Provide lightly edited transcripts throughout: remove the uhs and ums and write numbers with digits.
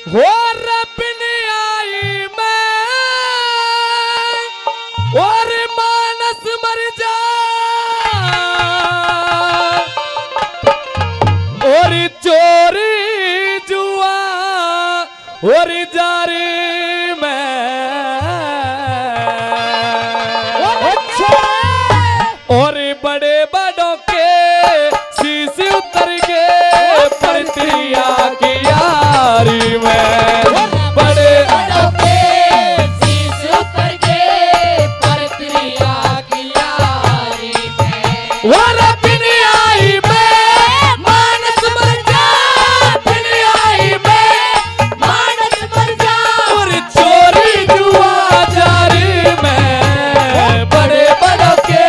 हो रबिन आई मैं और मानस मर जा और चोरी जुआ और जारी और बड़े बड़ों के शीश उतर के परतिया की यारी में बड़े बड़ों के शीश उतर के परतिया की यारी में वो रबिन आई मैं मानस मर जा बिन आई मैं मानस मर जा और चोरी जुआ जारी में बड़े बड़ों के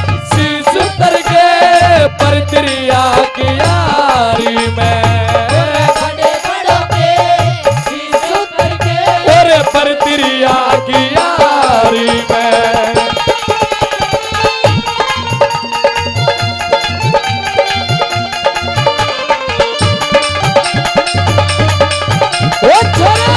परतिया की यारी में बड़े बड़ों के शीश उतर के और परतिया की यारी में ओ छोरा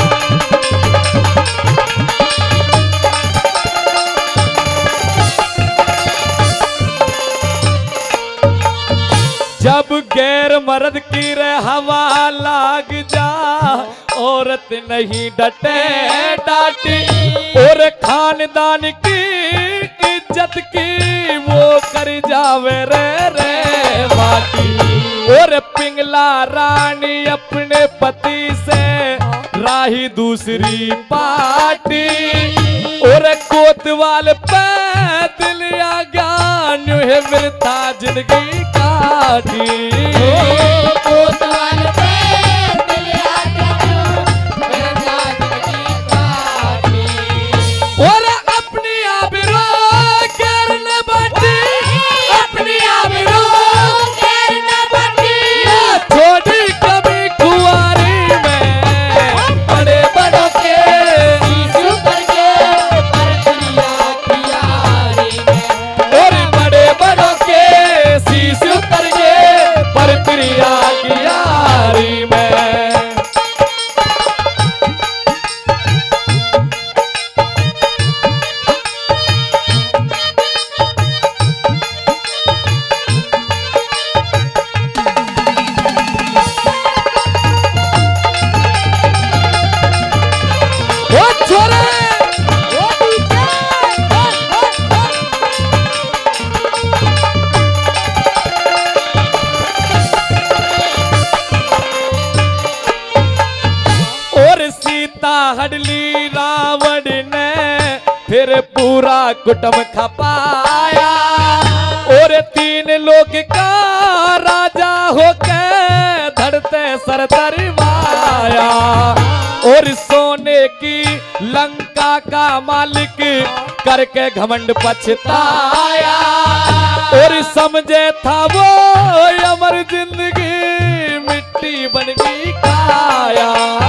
जब गैर मर्द की रे हवा लाग जा औरत नहीं डटे डांटी और खानदान की इज्जत की वो कर जावे रे बाटी और पिंगला रानी अपने पति से राही दूसरी पार्टी और कोतवाल पे दिल आ ज्ञान है वृथा जिंदगी काटी कोतवाल पे दिल आ ज्ञान वृथा जिंदगी काटी और अपनी आबरू गैर न बाटी अपनी आबरू गैर न बाटी छोड़ी कभी कुंवारी में बड़े बड़ों के शीश उतर के परतिया की यारी में और बड़े बड़ों के शीश उतर के परतिया की यारी में हडली रावण ने फिर पूरा कुटुंब खपाया और 3 लोग का राजा होके धरते सर दरवाया और सोने की लंका का मालिक करके घमंड पछताया और समझे था वो अमर जिंदगी मिट्टी बन गई काया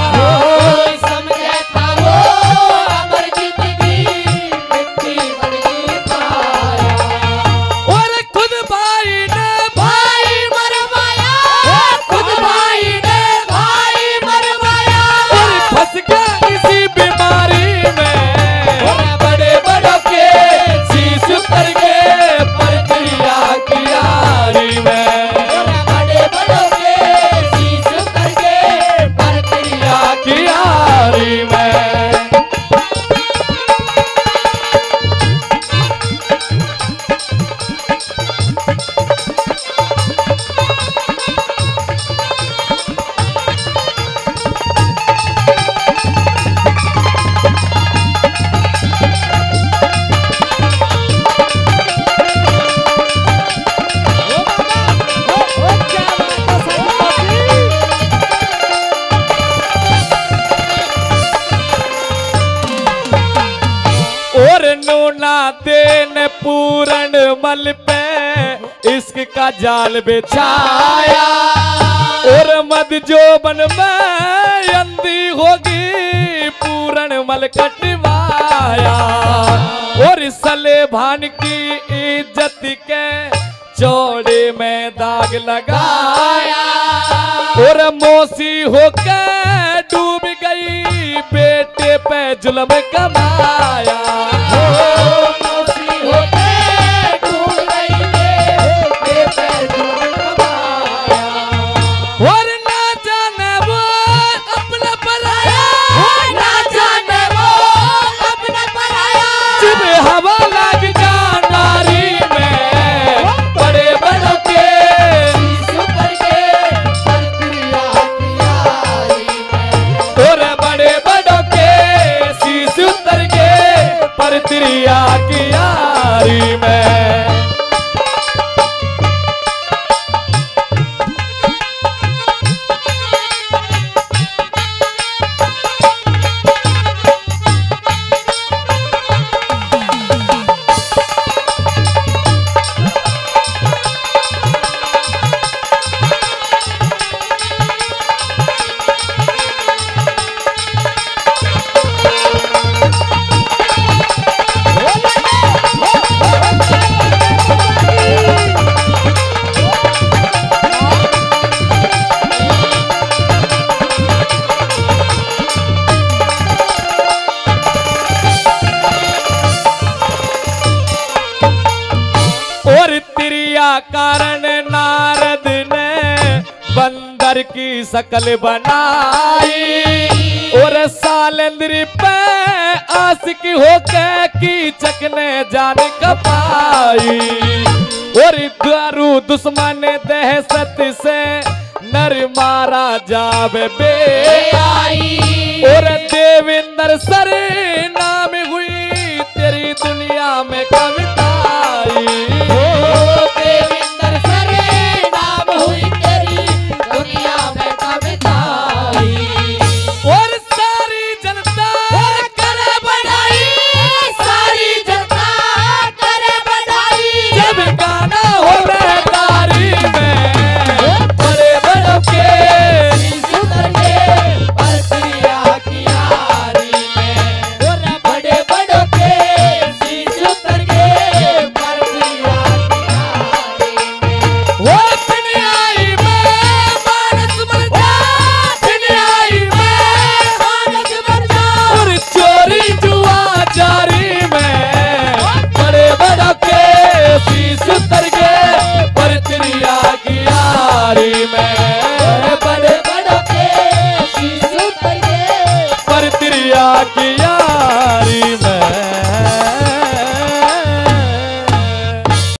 देन पूरण मल पे इश्क का जाल बिछाया और मद जोबन में अंधी होगी पूरण मल कटवाया और सले भान की इज्जत के चौड़े में दाग लगाया और मौसी होकर डूब गई बेटे पे जुल्म कमाया। और ना जाने वो अपना पराया, ना जाने वो अपना पराया। जब हवा लग जा नारी में बड़े बड़ों के और बड़े बड़ों के शीश उतर के पर त्रिया की यारी में। कारण नारद ने बंदर की शकल बनाई और सालेंद्री पे आशिक होकर कीचक ने जान कपाई। और दारू दुश्मन दहशत से नर मारा जावे बेआई। और देवेंद्र सर नाम हुई तेरी दुनिया में कविताई। पर त्रिया की